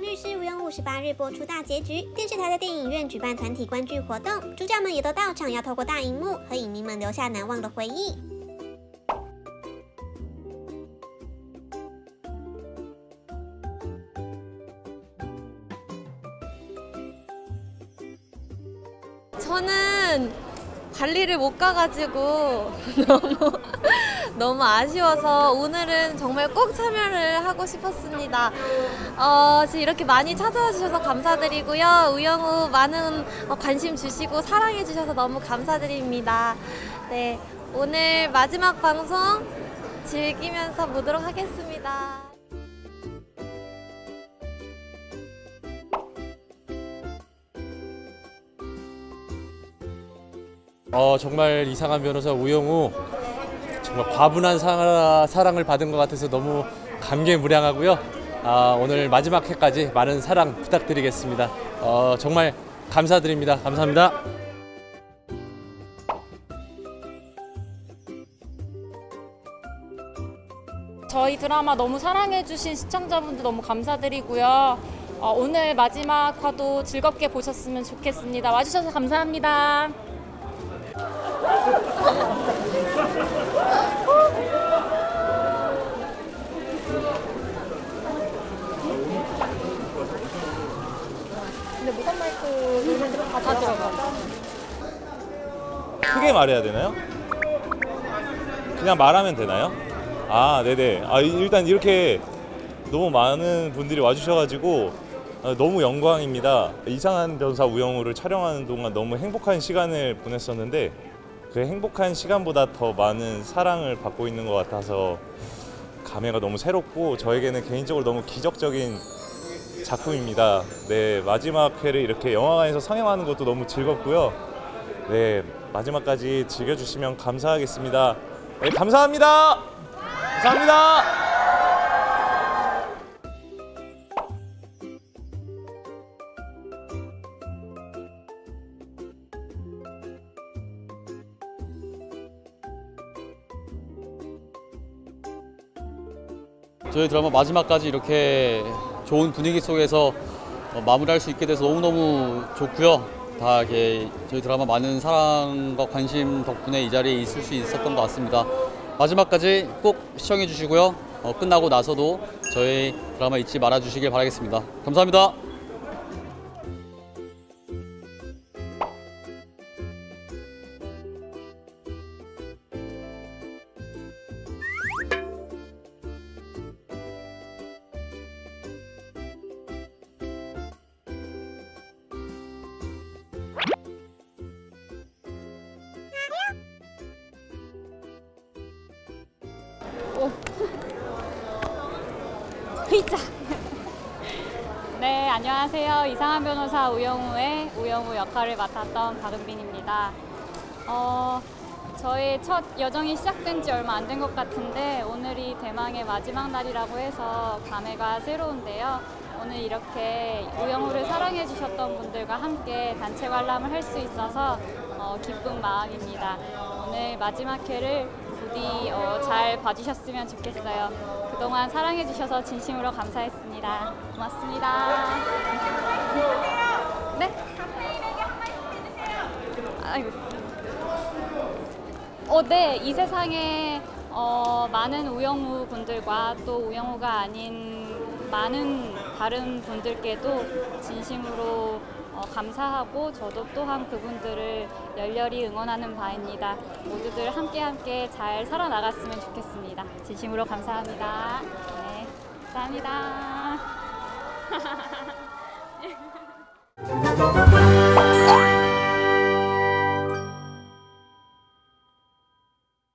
律师吴永武18日播出大结局，电视台的电影院举办团体观剧活动，主角们也都到场，要透过大荧幕和影迷们留下难忘的回忆。 저는 관리를 못 가가지고 너무 아쉬워서 오늘은 정말 꼭 참여를 하고 싶었습니다. 지금 이렇게 많이 찾아와 주셔서 감사드리고요. 우영우 많은 관심 주시고 사랑해 주셔서 너무 감사드립니다. 네, 오늘 마지막 방송 즐기면서 보도록 하겠습니다. 정말 이상한 변호사 우영우 정말 과분한 사랑을 받은 것 같아서 너무 감개무량하고요. 오늘 마지막 회까지 많은 사랑 부탁드리겠습니다. 정말 감사드립니다. 감사합니다. 저희 드라마 너무 사랑해주신 시청자분들 너무 감사드리고요. 오늘 마지막 화도 즐겁게 보셨으면 좋겠습니다. 와주셔서 감사합니다. 근데 무선 마이크 다 들어가. 크게 말해야 되나요? 그냥 말하면 되나요? 네네. 일단 이렇게 너무 많은 분들이 와주셔가지고 너무 영광입니다. 이상한 변호사 우영우를 촬영하는 동안 너무 행복한 시간을 보냈었는데 그 행복한 시간보다 더 많은 사랑을 받고 있는 것 같아서 감회가 너무 새롭고 저에게는 개인적으로 너무 기적적인 작품입니다. 네, 마지막 회를 이렇게 영화관에서 상영하는 것도 너무 즐겁고요. 네, 마지막까지 즐겨주시면 감사하겠습니다. 네, 감사합니다. 감사합니다. 저희 드라마 마지막까지 이렇게 좋은 분위기 속에서 마무리할 수 있게 돼서 너무너무 좋고요. 다 이렇게 저희 드라마 많은 사랑과 관심 덕분에 이 자리에 있을 수 있었던 것 같습니다. 마지막까지 꼭 시청해 주시고요. 끝나고 나서도 저희 드라마 잊지 말아 주시길 바라겠습니다. 감사합니다. 피자. 네, 안녕하세요. 이상한 변호사 우영우의 우영우 역할을 맡았던 박은빈입니다. 저의 첫 여정이 시작된 지 얼마 안 된 것 같은데 오늘이 대망의 마지막 날이라고 해서 감회가 새로운데요. 오늘 이렇게 우영우를 사랑해 주셨던 분들과 함께 단체 관람을 할 수 있어서 기쁜 마음입니다. 오늘 마지막 회를 부디 잘 봐주셨으면 좋겠어요. 그동안 사랑해 주셔서 진심으로 감사했습니다. 고맙습니다. 네? 아이고. 네, 이 세상에 많은 우영우 분들과 또 우영우가 아닌 많은 다른 분들께도 진심으로 감사하고 저도 또한 그분들을 열렬히 응원하는 바입니다. 모두들 함께 잘 살아나갔으면 좋겠습니다. 진심으로 감사합니다. 네, 감사합니다.